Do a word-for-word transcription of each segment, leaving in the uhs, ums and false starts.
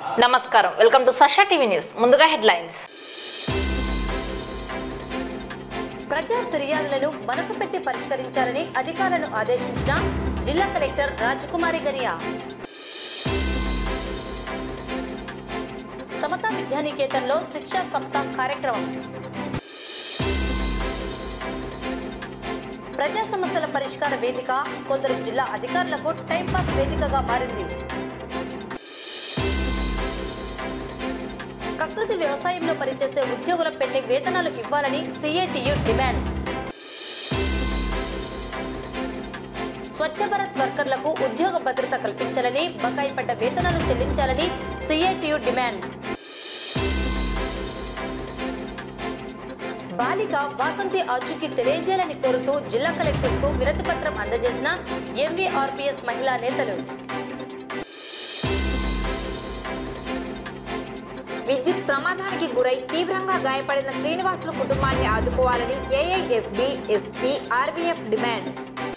నమస్కారం, welcome to సషా TV news. ముందుగా హెడ్లైన్స్. ప్రజా ఫిర్యాదులను మనసు పెట్టి పరిష్కరించాలని అధికారులను ఆదేశించిన జిల్లా కలెక్టర్ రాజకుమారి గరియా. సమతా విద్యానికేతన్లో శిక్షా సప్తాహ కార్యక్రమం. ప్రజా సమస్యల పరిష్కార వేదిక కొందరు జిల్లా అధికారులకు టైంపాస్ వేదికగా మారింది. ప్రకృతి వ్యవసాయంలో పనిచేసే ఉద్యోగుల పెండింగ్ వేతనాలు ఇవ్వాలని సిఐటియు డిమాండ్. స్వచ్ఛ భారత్ వర్కర్లకు ఉద్యోగ భద్రత కల్పించాలని, బకాయి పడ్డ వేతనాలు చెల్లించాలని సిఐటియు డిమాండ్. బాలిక వాసంతి ఆచూకీ తెలియజేయాలని కోరుతూ జిల్లా కలెక్టర్కు వినతి పత్రం అందజేసిన ఎంవీఆర్పీఎస్ మహిళా నేతలు. విద్యుత్ ప్రమాదానికి గురై తీవ్రంగా గాయపడిన శ్రీనివాసులు కుటుంబాన్ని ఆదుకోవాలని ఏఐఎఫ్బి, ఎస్పీ, ఆర్బీఎఫ్ డిమాండ్.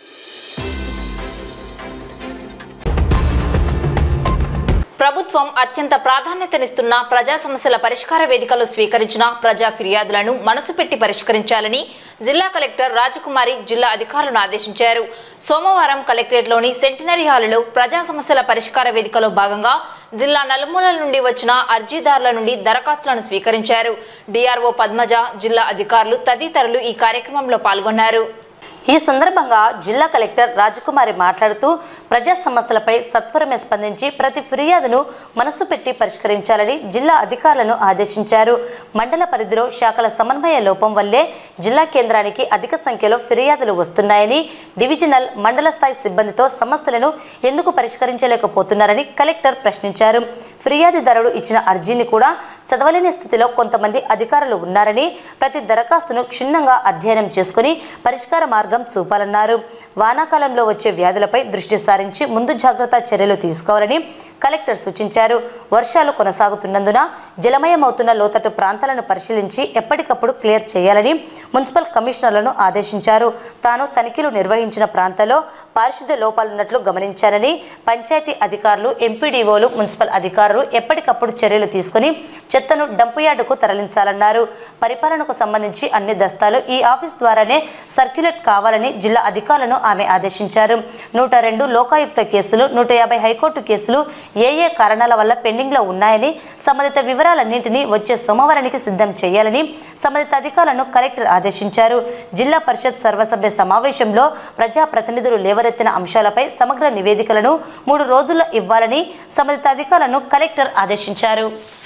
ప్రభుత్వం అత్యంత ప్రాధాన్యతనిస్తున్న ప్రజా సమస్యల పరిష్కార వేదికలు స్వీకరించిన ప్రజా ఫిర్యాదులను మనసు పెట్టి పరిష్కరించాలని జిల్లా కలెక్టర్ రాజకుమారి జిల్లా అధికారులను ఆదేశించారు. సోమవారం కలెక్టరేట్లోని సెంటినరీ హాలులో ప్రజా సమస్యల పరిష్కార వేదికలో భాగంగా జిల్లా నలుమూలల నుండి వచ్చిన అర్జీదారుల నుండి దరఖాస్తులను స్వీకరించారు. డిఆర్ఓ పద్మజ, జిల్లా అధికారులు తదితరులు ఈ కార్యక్రమంలో పాల్గొన్నారు. ఈ సందర్భంగా జిల్లా కలెక్టర్ రాజకుమారి మాట్లాడుతూ ప్రజా సమస్యలపై సత్వరమే స్పందించి ప్రతి ఫిర్యాదును మనసు పెట్టి పరిష్కరించాలని జిల్లా అధికారులను ఆదేశించారు. మండల పరిధిలో శాఖల సమన్వయ లోపం వల్లే జిల్లా కేంద్రానికి అధిక సంఖ్యలో ఫిర్యాదులు వస్తున్నాయని, డివిజనల్, మండల స్థాయి సిబ్బందితో సమస్యలను ఎందుకు పరిష్కరించలేకపోతున్నారని కలెక్టర్ ప్రశ్నించారు. ఫిర్యాదుదారుడు ఇచ్చిన అర్జీని కూడా చదవలేని స్థితిలో కొంతమంది అధికారులు ఉన్నారని, ప్రతి దరఖాస్తును క్షుణ్ణంగా అధ్యయనం చేసుకుని పరిష్కార మార్గం చూపాలన్నారు. వానాకాలంలో వచ్చే వ్యాధులపై దృష్టి సారించి ముందు జాగ్రత్త చర్యలు తీసుకోవాలని కలెక్టర్ సూచించారు. వర్షాలు కొనసాగుతున్నందున జలమయమవుతున్న లోతట్టు ప్రాంతాలను పరిశీలించి ఎప్పటికప్పుడు క్లియర్ చేయాలని మున్సిపల్ కమిషనర్లను ఆదేశించారు. తాను తనిఖీలు నిర్వహించిన ప్రాంతాల్లో పారిశుద్ధ్య లోపాలున్నట్లు గమనించారని, పంచాయతీ అధికారులు, ఎంపీడీఓలు, మున్సిపల్ అధికారులు ఎప్పటికప్పుడు చర్యలు తీసుకుని చెత్తను డంపు యార్డుకు తరలించాలన్నారు. పరిపాలనకు సంబంధించి అన్ని దస్తాలు ఈ ఆఫీస్ ద్వారానే సర్క్యులేట్ కావాలని జిల్లా అధికారులను ఆమె ఆదేశించారు. నూట రెండు లోకాయుక్త కేసులు, నూట యాభై హైకోర్టు కేసులు ఏ ఏ కారణాల వల్ల పెండింగ్ లో ఉన్నాయని, సంబంధిత వివరాలన్నింటినీ వచ్చే సోమవారానికి సిద్ధం చేయాలని సంబంధిత అధికారులను కలెక్టర్ ఆదేశించారు. జిల్లా పరిషత్ సర్వసభ్య సమావేశంలో ప్రజా ప్రతినిధులు లేవనెత్తిన అంశాలపై సమగ్ర నివేదికలను మూడు రోజుల్లో ఇవ్వాలని సంబంధిత అధికారులను కలెక్టర్ ఆదేశించారు.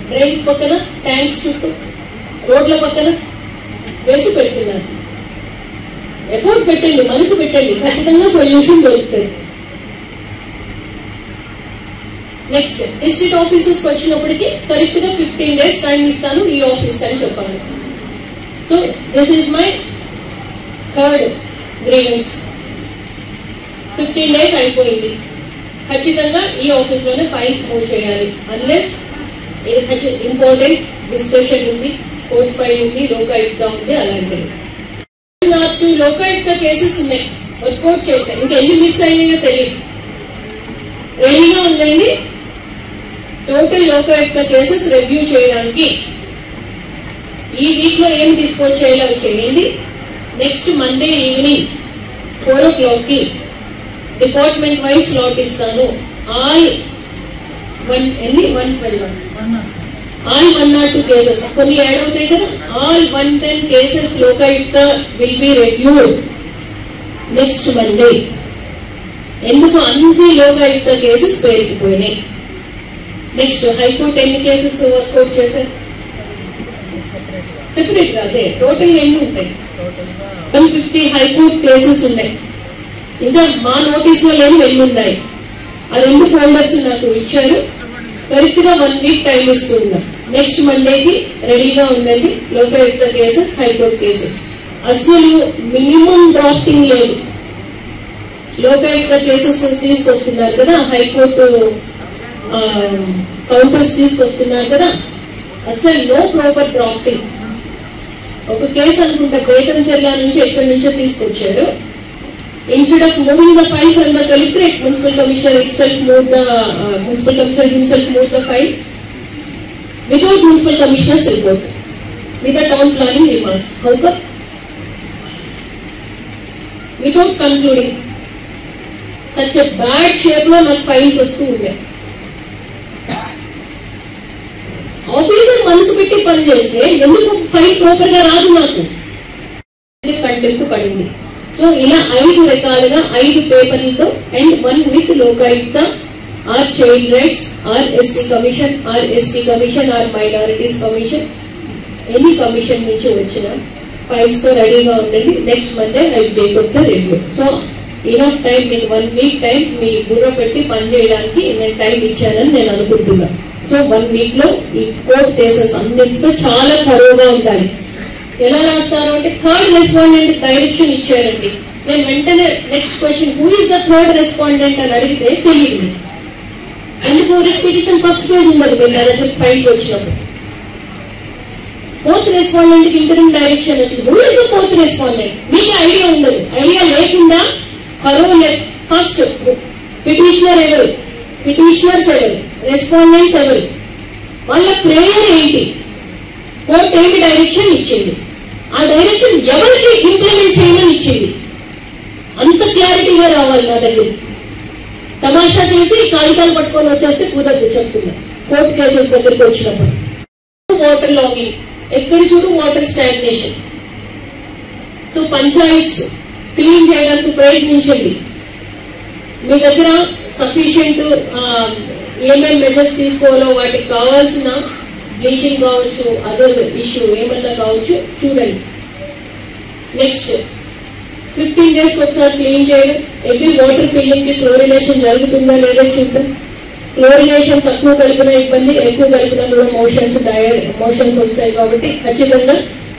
ఎఫర్ట్ పెట్టండి, మనసు పెట్టండి, ఖచ్చితంగా సొల్యూషన్ దొరుకుతుంది. నెక్స్ట్ డిస్ట్రిక్ట్ ఆఫీసెస్ వచ్చినప్పటికీ కరెక్ట్ గా ఫిఫ్టీన్ డేస్ టైం ఇస్తాను ఈ ఆఫీస్ అని చెప్పాలి. So this is my third grievance. Fifteen days అయిపోయింది, ఖచ్చితంగా ఈ ఆఫీస్ లోనే ఫైల్స్ మూవ్ చేయాలి. అన్లెస్ ఇంపార్టెంట్ డిస్కషన్ ఉంది, కోర్ట్ ఫైల్ ఉంది, లోకాయుక్త ఉంది, అలాంటివి నాకు లోకాయుక్త కేసెస్ ఉన్నాయి, వర్కౌట్ చేశాను. ఇంకా ఎన్ని మిస్ అయ్యాయో తెలియదు. రెడీగా ఉందండి టోటల్ లోకాయుక్త కేసెస్ రివ్యూ చేయడానికి. ఈ వీక్ లో ఏం డిస్పోజ్ చేయాలో చేయండి. Next Monday evening four o'clock కి డిపార్ట్మెంట్ వైజ్ స్లాట్ ఇస్తాను. ఆల్ వన్ ఎన్ని one twelve all one not two cases కొన్ని యాడ్ అవుతాయి కదా. All one ten cases Lokayukta will be reviewed next Monday. ఎందుకు అన్ని లోకాయుక్త కేసెస్ పేరుకుపోయినాయి. నెక్స్ట్ హైకోర్టు ఎన్ని కేసెస్ వర్కౌట్ చేశారు సెపరేట్ గా, అదే టోటల్ ఎన్ని ఉంటాయి? వన్ ఫిఫ్టీ హైకోర్టు కేసెస్ ఉన్నాయి. ఇంకా మా నోటీస్ లో లేని ఎన్ని ఉన్నాయి? ఆ రెండు ఫోల్డర్స్ నాకు ఇచ్చారు. కరెక్ట్ గా వన్ వీక్ టైం ఇస్తున్నా. నెక్స్ట్ మండేకి రెడీగా ఉందండి లోకాయుక్త కేసెస్, హైకోర్టు కేసెస్. అసలు మినిమం డ్రాఫ్టింగ్ లేదు. లోకాయుక్త కేసెస్ తీసుకొస్తున్నారు కదా, హైకోర్టు కౌంటర్స్ తీసుకొస్తున్నారు కదా, అసలు నో ప్రాపర్ డ్రాఫ్టింగ్. ఒక కేసు అనుకుంటా బేతంచెర్ల నుంచి ఎక్కడి నుంచో తీసుకొచ్చారు. Instead of moving the file from the collectorate, municipal commissioner itself moved the uh, municipal commissioner himself moved the file without municipal commissioner's report, with the town planning remarks. How come? Without concluding, such a bad shape lo నాకు files వస్తూ ఉన్నాయి. Officer మనసు పెట్టి పని చేస్తే ఎందుకు file proper గా రాదు నాకు కంటెంప్ట్ పడింది. సో ఇలా ఐదు రకాలుగా ఐదు పేపర్లతో and one with Lokayukta or child rights or SC commission or ST commission or minorities commission any commission నుంచి వచ్చిన ఫైల్స్ తో రెడీగా ఉండండి. Next Monday I take up the review. So enough time, మీకు వన్ వీక్ టైం మీ బుర్ర పెట్టి పని చేయడానికి నేను టైం ఇచ్చానని నేను అనుకుంటున్నాను. సో వన్ వీక్ లో ఈ కోర్ట్ కేసెస్ అన్నింటితో చాలా కరువుగా ఉండాలి. ఎలా రాస్తారు అంటే థర్డ్ రెస్పాండెంట్ డైరెక్షన్ ఇచ్చారండి. నేను వెంటనే next question who is the third respondent అని అడిగితే తెలియదు. ఎందుకు రిపిటిషన్ ఫస్ట్ పేజ్ ఉండదు మీరు దగ్గర ఫైల్ వచ్చినప్పుడు. ఫోర్త్ రెస్పాండెంట్ కి ఇంటర్మ్ డైరెక్షన్ వచ్చింది. Who is the fourth respondent మీకు ఐడియా ఉండదు. ఐడియా లేకుండా కరువు ఫస్ట్ పిటిషనర్ ఎవరు, పిటిషనర్స్ ఎవరు, రెస్పాండెంట్స్ ఎవరు, వాళ్ళ ప్రేయర్ ఏంటి, కోర్టు ఏమి డైరెక్షన్ ఇచ్చింది, ఆ డైరెక్షన్ ఎవరికి ఇంప్లిమెంట్ చేయమని ఇచ్చింది, అంత క్లారిటీగా రావాలి నా దగ్గర. తమాషా చేసి కాగితాలు పట్టుకొని వచ్చేస్తే కుదరదు చెప్తున్నా. కోర్టు కేసెస్ దగ్గరికి వచ్చినప్పుడు వాటర్ లాగింగ్, ఎక్కడ చూడు water stagnation. So panchayats clean చేయడానికి ప్రయత్నించండి. మీ దగ్గర సఫిషియంట్ ఏమేమి మెజర్స్ తీసుకోవాలో వాటికి కావాల్సిన బ్లీచింగ్ కావచ్చు, అదర్ ఇష్యూ ఏమన్నా కావచ్చు చూడండి. నెక్స్ట్ ఫిఫ్టీన్ డేస్ ఒకసారి క్లీన్ చేయడం. ఎవ్రీ వాటర్ ఫిల్లింగ్ కి క్లోరినేషన్ జరుగుతుందా లేదా చూద్దాం. క్లోరినేషన్ తక్కువ కలిపిన ఇబ్బంది, ఎక్కువ కలిపిన కూడా మోషన్స్ డయర్ మోషన్స్ వస్తాయి. కాబట్టి ఖచ్చితంగా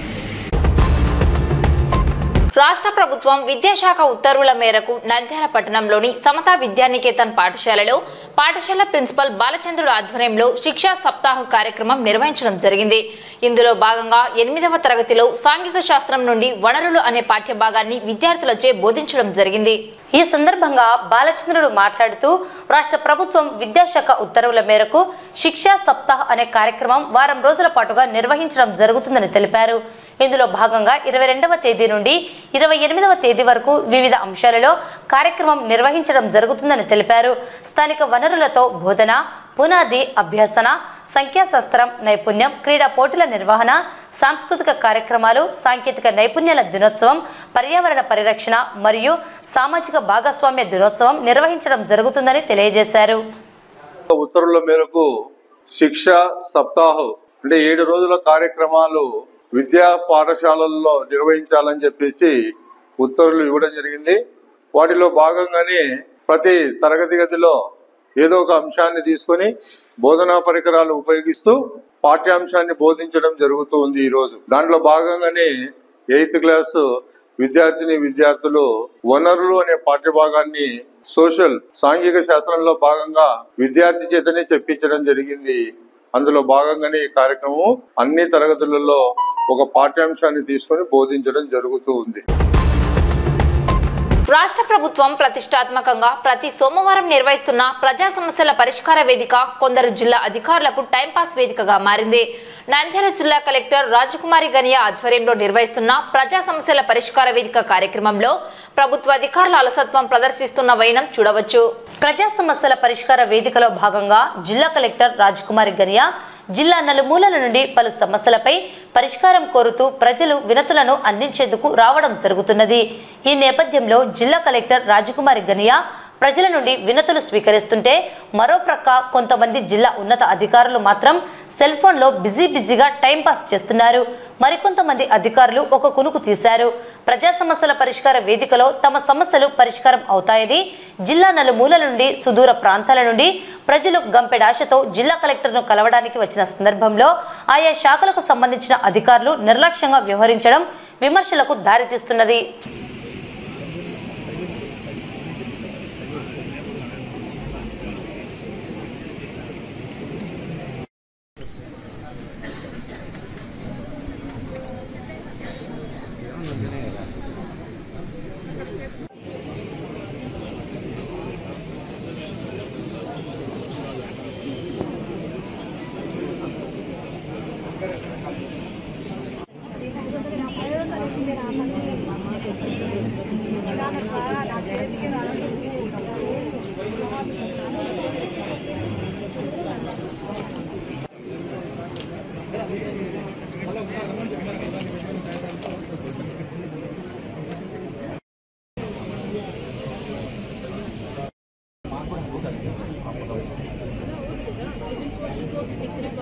రాష్ట్ర ప్రభుత్వం విద్యాశాఖ ఉత్తర్వుల మేరకు నంద్యాల పట్టణంలోని సమతా విద్యానికేతన్ పాఠశాలలో పాఠశాల ప్రిన్సిపల్ బాలచంద్రుడు ఆధ్వర్యంలో శిక్షా సప్తాహ కార్యక్రమం నిర్వహించడం జరిగింది. ఇందులో భాగంగా ఎనిమిదవ తరగతిలో సాంఘిక శాస్త్రం నుండి వనరులు అనే పాఠ్యభాగాన్ని విద్యార్థులచే బోధించడం జరిగింది. ఈ సందర్భంగా బాలచంద్రుడు మాట్లాడుతూ రాష్ట్ర ప్రభుత్వం విద్యాశాఖ ఉత్తర్వుల మేరకు శిక్షా సప్తాహ్ అనే కార్యక్రమం వారం రోజుల పాటుగా నిర్వహించడం జరుగుతుందని తెలిపారు. ఇందులో భాగంగా ఇరవై రెండవ తేదీ నుండి ఇరవై ఎనిమిదవ తేదీ వరకు వివిధ అంశాలలో కార్యక్రమం నిర్వహించడం జరుగుతుందని తెలిపారు. స్థానిక వనరులతో బోధన, పునాది, అభ్యసన, సంఖ్యాశాస్త్రం, నైపుణ్యం, క్రీడా పోటీల నిర్వహణ, సాంస్కృతిక కార్యక్రమాలు, సాంకేతిక నైపుణ్యాల దినోత్సవం, పర్యావరణ పరిరక్షణ మరియు సామాజిక భాగస్వామ్య దినోత్సవం నిర్వహించడం జరుగుతుందని తెలియజేశారు. ఉత్తర్వుల మేరకు శిక్ష సప్తాహ్ అంటే ఏడు రోజుల కార్యక్రమాలు విద్యా పాఠశాలల్లో నిర్వహించాలని చెప్పేసి ఉత్తర్వులు ఇవ్వడం జరిగింది. వాటిలో భాగంగానే ప్రతి తరగతి గదిలో ఏదో ఒక అంశాన్ని తీసుకొని బోధనా పరికరాలు ఉపయోగిస్తూ పాఠ్యాంశాన్ని బోధించడం జరుగుతూ ఉంది. ఈ రోజు దాంట్లో భాగంగానే ఎయిత్ క్లాస్ విద్యార్థిని విద్యార్థులు వనరులు అనే పాఠ్యభాగాన్ని సోషల్ సాంఘిక శాస్త్రంలో భాగంగా విద్యార్థి చేతనే చెప్పించడం జరిగింది. అందులో భాగంగానే ఈ కార్యక్రమం అన్ని తరగతులలో ఒక పాఠ్యాంశాన్ని తీసుకొని బోధించడం జరుగుతూ ఉంది. రాష్ట్ర ప్రభుత్వం ప్రతిష్టాత్మకంగా ప్రతి సోమవారం నిర్వహిస్తున్న ప్రజా సమస్యల పరిష్కార వేదిక కొందరు జిల్లా అధికారులకు టైంపాస్ వేదికగా మారింది. నంద్యాల జిల్లా కలెక్టర్ రాజకుమారి గనియా ఆధ్వర్యంలో నిర్వహిస్తున్న ప్రజా సమస్యల పరిష్కార వేదిక కార్యక్రమంలో ప్రభుత్వ అధికారుల అలసత్వం ప్రదర్శిస్తున్న వైనం చూడవచ్చు. ప్రజా సమస్యల పరిష్కార వేదికలో భాగంగా జిల్లా కలెక్టర్ రాజకుమారి గనియా జిల్లా నలుమూలల నుండి పలు సమస్యలపై పరిష్కారం కోరుతూ ప్రజలు వినతులను అందించేందుకు రావడం జరుగుతున్నది. ఈ నేపథ్యంలో జిల్లా కలెక్టర్ రాజకుమారి గనియా ప్రజల నుండి వినతులు స్వీకరిస్తుంటే మరో ప్రక్క కొంతమంది జిల్లా ఉన్నత అధికారులు మాత్రం సెల్ ఫోన్లో బిజీ బిజీగా టైంపాస్ చేస్తున్నారు. మరికొంతమంది అధికారులు ఒక కునుకు తీశారు. ప్రజా సమస్యల పరిష్కార వేదికలో తమ సమస్యలు పరిష్కారం అవుతాయని జిల్లా నలుమూలల నుండి సుదూర ప్రాంతాల నుండి ప్రజలు గంపెడాశతో జిల్లా కలెక్టర్ను కలవడానికి వచ్చిన సందర్భంలో ఆయా శాఖలకు సంబంధించిన అధికారులు నిర్లక్ష్యంగా వ్యవహరించడం విమర్శలకు దారితీస్తున్నది.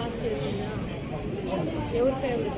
పాస్ చేసిందా ఎవరి ఫేవరెట్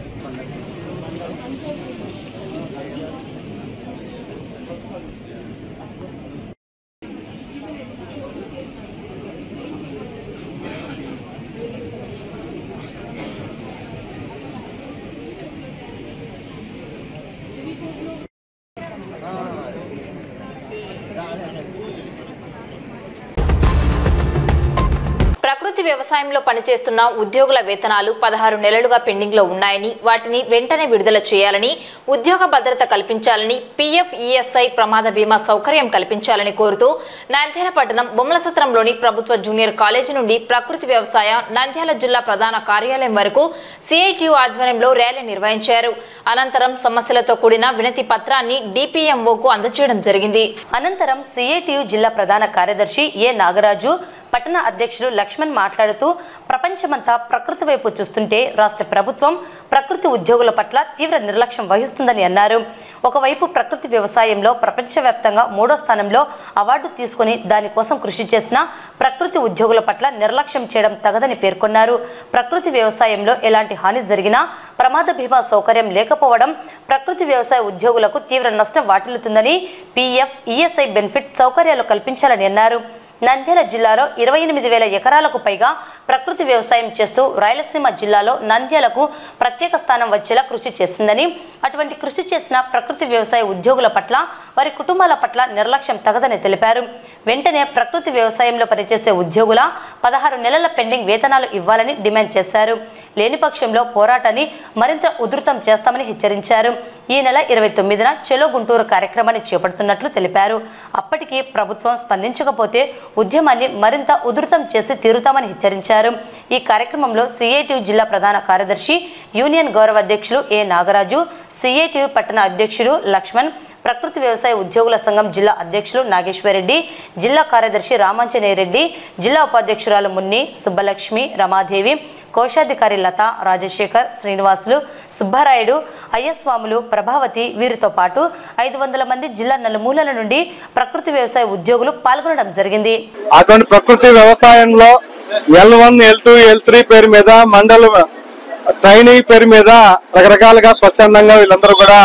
ప్రకృతి వ్యవసాయంలో పనిచేస్తున్న ఉద్యోగుల వేతనాలు పదహారు నెలలుగా పెండింగ్ లో ఉన్నాయని వాటిని వెంటనే విడుదల చేయాలని ఉద్యోగ భద్రత కల్పించాలని పీఎఫ్ ఈఎస్ఐ ప్రమాద బీమా సౌకర్యం కల్పించాలని కోరుతూ నంద్యాల పట్టణం బొమ్మలసత్రంలోని ప్రభుత్వ జూనియర్ కాలేజీ నుండి ప్రకృతి వ్యవసాయ నంద్యాల జిల్లా ప్రధాన కార్యాలయం వరకు సిఐటియు ఆధ్వర్యంలో ర్యాలీ నిర్వహించారు. అనంతరం సమస్యలతో కూడిన వినతి పత్రాన్ని డిపిఎంఓకు అందజేయడం జరిగింది. అనంతరం సిఐటియు జిల్లా ప్రధాన కార్యదర్శి ఏ నాగరాజు, పట్టణ అధ్యక్షులు లక్ష్మణ్ మాట్లాడుతూ ప్రపంచమంతా ప్రకృతి వైపు చూస్తుంటే రాష్ట్ర ప్రభుత్వం ప్రకృతి ఉద్యోగుల పట్ల తీవ్ర నిర్లక్ష్యం వహిస్తుందని అన్నారు. ఒకవైపు ప్రకృతి వ్యవసాయంలో ప్రపంచవ్యాప్తంగా మూడో స్థానంలో అవార్డు తీసుకుని దానికోసం కృషి చేసిన ప్రకృతి ఉద్యోగుల పట్ల నిర్లక్ష్యం చేయడం తగదని పేర్కొన్నారు. ప్రకృతి వ్యవసాయంలో ఎలాంటి హాని జరిగినా ప్రమాద బీమా సౌకర్యం లేకపోవడం ప్రకృతి వ్యవసాయ ఉద్యోగులకు తీవ్ర నష్టం వాటిల్లుతుందని పీఎఫ్ ఈఎస్ఐ బెనిఫిట్ సౌకర్యాలు కల్పించాలని అన్నారు. నంద్యాల జిల్లాలో ఇరవై ఎనిమిది వేల ఎకరాలకు పైగా ప్రకృతి వ్యవసాయం చేస్తూ రాయలసీమ జిల్లాలో నంద్యాలకు ప్రత్యేక స్థానం వచ్చేలా కృషి చేసిందని, అటువంటి కృషి చేసిన ప్రకృతి వ్యవసాయ ఉద్యోగుల పట్ల వారి కుటుంబాల పట్ల నిర్లక్ష్యం తగదని తెలిపారు. వెంటనే ప్రకృతి వ్యవసాయంలో పనిచేసే ఉద్యోగుల పదహారు నెలల పెండింగ్ వేతనాలు ఇవ్వాలని డిమాండ్ చేశారు. లేని పక్షంలో పోరాటాన్ని మరింత ఉధృతం చేస్తామని హెచ్చరించారు. ఈ నెల ఇరవై తొమ్మిదిన చెలో గుంటూరు కార్యక్రమాన్ని చేపడుతున్నట్లు తెలిపారు. అప్పటికి ప్రభుత్వం స్పందించకపోతే ఉద్యమాన్ని మరింత ఉధృతం చేసి తీరుతామని హెచ్చరించారు. ఈ కార్యక్రమంలో సిఐటియు జిల్లా ప్రధాన కార్యదర్శి యూనియన్ గౌరవ అధ్యక్షులు ఏ నాగరాజు, సిఐటియు పట్టణ అధ్యక్షుడు లక్ష్మణ్, ప్రకృతి వ్యవసాయ ఉద్యోగుల సంఘం జిల్లా అధ్యక్షులు నాగేశ్వరరెడ్డి, జిల్లా కార్యదర్శి రామాంజనేయరెడ్డి, జిల్లా ఉపాధ్యక్షురాలు మున్ని, సుబ్బలక్ష్మి, రమాదేవి, కోశాధికారి లత, రాజశేఖర్, శ్రీనివాసులు, సుబ్బారాయుడు, అయ్యస్వాములు, ప్రభావతి వీరితో పాటు ఐదు వందల మంది జిల్లా నలుమూలల నుండి ప్రకృతి వ్యవసాయ ఉద్యోగులు పాల్గొనడం జరిగింది. అటువంటి ప్రకృతి వ్యవసాయంలో L one L two L three పేరు మీద మండల ట్రైనింగ్ పేరు మీద రకరకాలుగా స్వచ్ఛందంగా వీళ్ళందరూ కూడా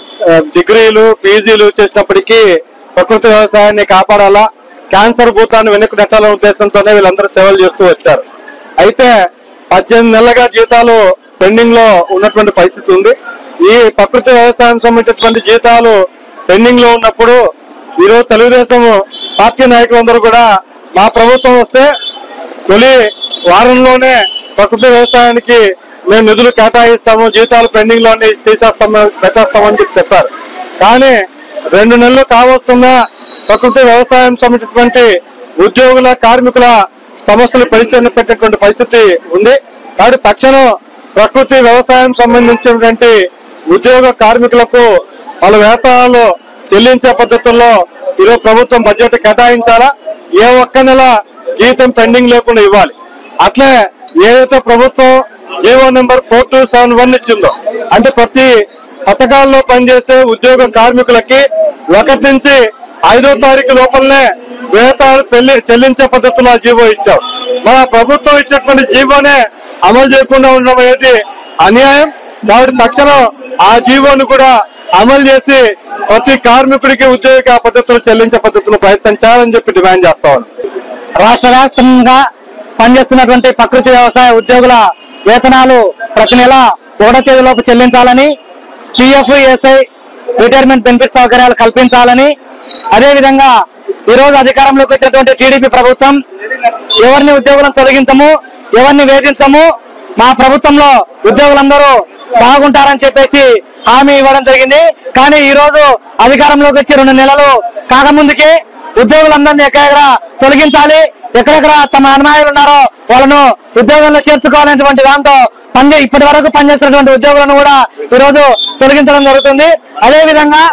డిగ్రీలు పీజీలు చేసినప్పటికీ ప్రకృతి వ్యవసాయాన్ని కాపాడాలా, క్యాన్సర్ భూతాన్ని వెనక్కి నెట్టాలనే ఉద్దేశంతోనే వీళ్ళందరూ సేవలు చేస్తూ వచ్చారు. అయితే పద్దెనిమిది నెలలుగా జీతాలు పెండింగ్ లో ఉన్నటువంటి పరిస్థితి ఉంది. ఈ ప్రకృతి వ్యవసాయం సంబంధించినటువంటి జీతాలు పెండింగ్ లో ఉన్నప్పుడు ఈరోజు తెలుగుదేశం పార్టీ నాయకులందరూ కూడా మా ప్రభుత్వం వస్తే తొలి వారంలోనే ప్రకృతి వ్యవసాయానికి మేము నిధులు కేటాయిస్తాము, జీతాలు పెండింగ్ లోనే తీసేస్తాము పెట్టేస్తామని చెప్పి చెప్పారు. కానీ రెండు నెలలు కావస్తున్న ప్రకృతి వ్యవసాయం సంబంధించినటువంటి ఉద్యోగుల కార్మికుల సమస్యలు పరిచయం పెట్టేటువంటి పరిస్థితి ఉంది. కాబట్టి తక్షణం ప్రకృతి వ్యవసాయం సంబంధించినటువంటి ఉద్యోగ కార్మికులకు వాళ్ళ వేతనాలు చెల్లించే పద్ధతుల్లో ఈరోజు ప్రభుత్వం బడ్జెట్ కేటాయించాలా, ఏ ఒక్క నెల జీతం పెండింగ్ లేకుండా ఇవ్వాలి. అట్లే ఏదైతే ప్రభుత్వం GO number four two seven one ఇచ్చిందో, అంటే ప్రతి పథకాల్లో పనిచేసే ఉద్యోగ కార్మికులకి ఒకటి నుంచి ఐదో తారీఖు లోపలనే వేతనాలు పెళ్లి చెల్లించే పద్ధతిలో జీవో ఇచ్చాం. మన ప్రభుత్వం ఇచ్చేటువంటి జీవోనే అమలు చేయకుండా ఉండడం అనేది అన్యాయం. కాబట్టి తక్షణం ఆ జీవోను కూడా అమలు చేసి ప్రతి కార్మికుడికి ఉద్యోగ పద్ధతులు చెల్లించే పద్ధతులు ప్రయత్నం చేయాలని చెప్పి డిమాండ్ చేస్తాం. రాష్ట్ర వ్యాప్తంగా పనిచేస్తున్నటువంటి ప్రకృతి వ్యవసాయ ఉద్యోగుల వేతనాలు ప్రతి నెల ఒకటో తేదీలోపు చెల్లించాలని, పిఎఫ్ ఈఎస్ఐ రిటైర్మెంట్ బెనిఫిట్ సౌకర్యాలు కల్పించాలని, అదేవిధంగా ఈరోజు అధికారంలోకి వచ్చినటువంటి టీడీపీ ప్రభుత్వం ఎవరిని ఉద్యోగులను తొలగించము, ఎవరిని వేధించము, మా ప్రభుత్వంలో ఉద్యోగులందరూ బాగుంటారని చెప్పేసి హామీ ఇవ్వడం జరిగింది. కానీ ఈ రోజు అధికారంలోకి వచ్చి రెండు నెలలు కాకముందుకే ఉద్యోగులందరినీ ఎక్కడెక్కడ తొలగించాలి, ఎక్కడెక్కడ తమ అనుమానులు ఉన్నారో వాళ్ళను ఉద్యోగంలో చేర్చుకోవాలనేటువంటి దాంతో పని ఇప్పటి వరకు పనిచేస్తున్నటువంటి ఉద్యోగులను కూడా ఈ రోజు తొలగించడం జరుగుతుంది. అదేవిధంగా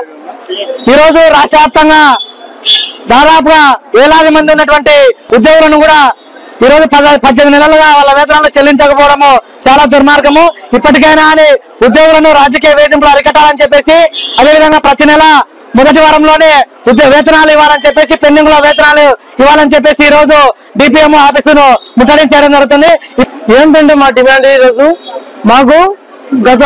ఈ రోజు రాష్ట్ర వ్యాప్తంగా దాదాపుగా వేలాది మంది ఉన్నటువంటి ఉద్యోగులను కూడా ఈ రోజు పద పద్దెనిమిది నెలలుగా వాళ్ళ వేతనాలు చెల్లించకపోవడము చాలా దుర్మార్గము. ఇప్పటికైనా అని ఉద్యోగులను రాజకీయ వేధింపులు అరికట్టాలని చెప్పేసి, అదేవిధంగా ప్రతి నెల మొదటి వారంలోనే ఉద్యోగ వేతనాలు ఇవ్వాలని చెప్పేసి పెండింగ్ లో వేతనాలు ఇవ్వాలని చెప్పేసి ఈ రోజు డిపిఎం ఆఫీసును ముట్టడించడం జరుగుతుంది. ఏంటంటే మా డిమాండ్ ఈ రోజు మాకు గత